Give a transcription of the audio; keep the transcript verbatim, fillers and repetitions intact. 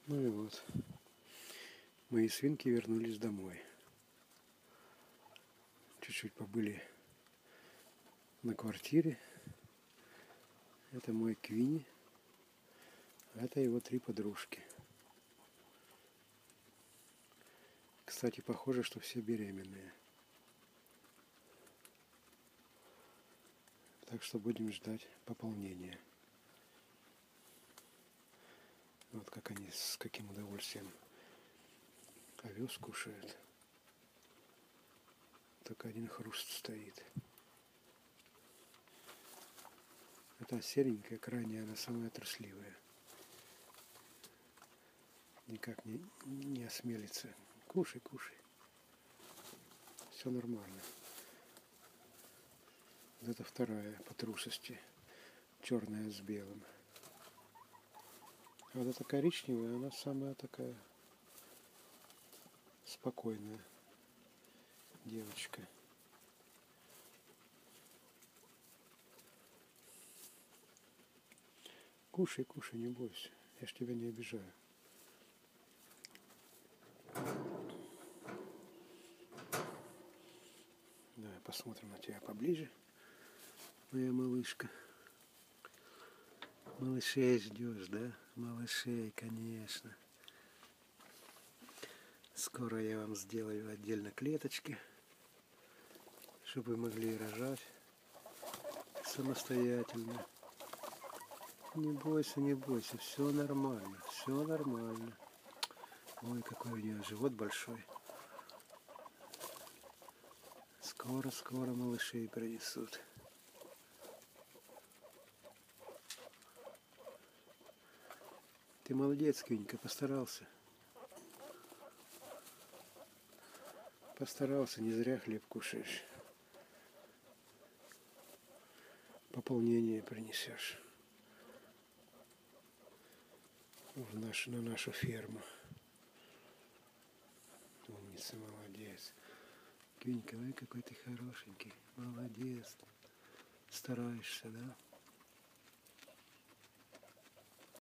Ну и вот, мои свинки вернулись домой. Чуть-чуть побыли на квартире. Это мой Квинни, а это его три подружки. Кстати, похоже, что все беременные. Так что будем ждать пополнения. Вот как они с каким удовольствием овес кушают. Только один хруст стоит. Это серенькая, крайняя, она самая трусливая. Никак не, не осмелится. Кушай, кушай. Все нормально. Вот это вторая по трусости. Черная с белым. А вот эта коричневая, она самая такая спокойная девочка. Кушай, кушай, не бойся. Я ж тебя не обижаю. Давай посмотрим на тебя поближе, моя малышка. Малышей ждешь, да? Малышей, конечно. Скоро я вам сделаю отдельно клеточки, чтобы вы могли рожать самостоятельно. Не бойся, не бойся, все нормально, все нормально. Ой, какой у нее живот большой. Скоро-скоро малышей принесут. Ты молодец, Квинька, постарался. Постарался, не зря хлеб кушаешь. Пополнение принесешь в наш, на нашу ферму. Умница, молодец. Квинька, ой, какой ты хорошенький. Молодец. Стараешься, да?